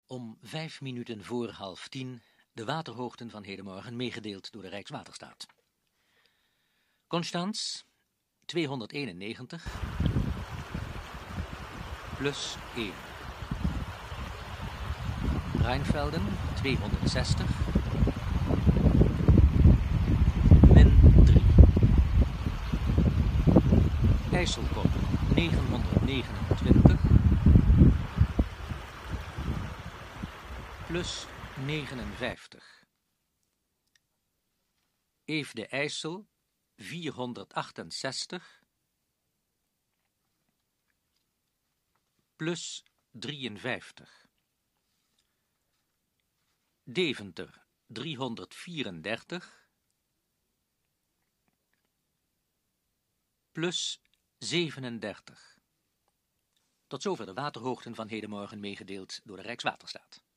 Om 5 minuten voor 9:30 de waterhoogten van hedenmorgen meegedeeld door de Rijkswaterstaat. Constans 291 plus 1. Rijnvelden 260 min 3. IJsselkop 929 plus 59. Eefde IJssel 468 plus 53. Deventer 334 plus 37. Tot zover de waterhoogten van hedenmorgen meegedeeld door de Rijkswaterstaat.